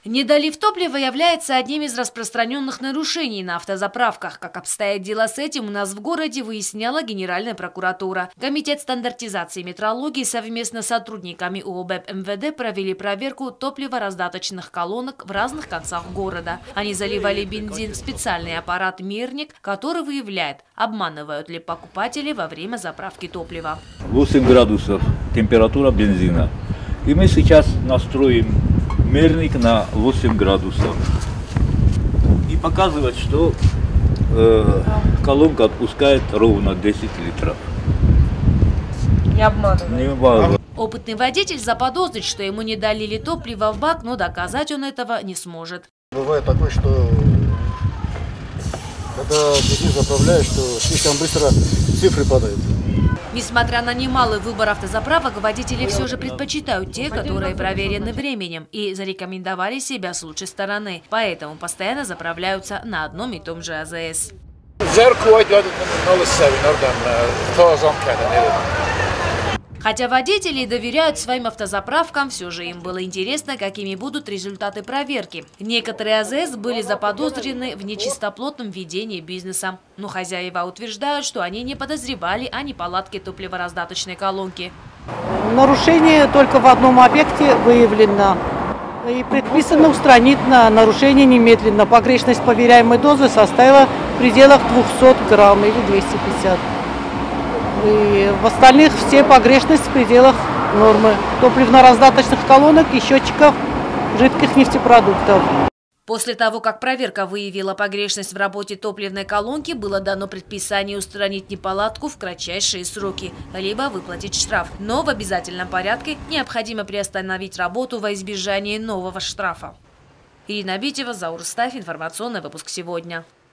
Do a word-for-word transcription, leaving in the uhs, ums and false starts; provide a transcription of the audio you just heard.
Недолив топлива является одним из распространенных нарушений на автозаправках. Как обстоят дела с этим, у нас в городе выясняла Генеральная прокуратура. Комитет стандартизации и метрологии совместно с сотрудниками УОБЭП эм вэ дэ провели проверку топливораздаточных колонок в разных концах города. Они заливали бензин в специальный аппарат «Мерник», который выявляет, обманывают ли покупатели во время заправки топлива. восемь градусов температура бензина. И мы сейчас настроим мерник на восемь градусов и показывает, что э, колонка отпускает ровно десять литров. Не обманывает. Не обманывает. Опытный водитель заподозрит, что ему не долили топливо в бак, но доказать он этого не сможет. Бывает такое, что когда бензин заправляешь, что слишком быстро цифры падают. Несмотря на немалый выбор автозаправок, водители все же предпочитают те, которые проверены временем и зарекомендовали себя с лучшей стороны. Поэтому постоянно заправляются на одном и том же а зэ эс. Хотя водители доверяют своим автозаправкам, все же им было интересно, какими будут результаты проверки. Некоторые а зэ эс были заподозрены в нечистоплотном ведении бизнеса. Но хозяева утверждают, что они не подозревали о неполадке топливораздаточной колонки. Нарушение только в одном объекте выявлено. И предписано устранить на нарушение немедленно. Погрешность проверяемой дозы составила в пределах двухсот грамм или двухсот пятидесяти. И в остальных все погрешности в пределах нормы топливно-раздаточных колонок и счетчиков жидких нефтепродуктов. После того, как проверка выявила погрешность в работе топливной колонки, было дано предписание устранить неполадку в кратчайшие сроки, либо выплатить штраф. Но в обязательном порядке необходимо приостановить работу во избежание нового штрафа. Ирина Битева, Заур Стафь, информационный выпуск сегодня.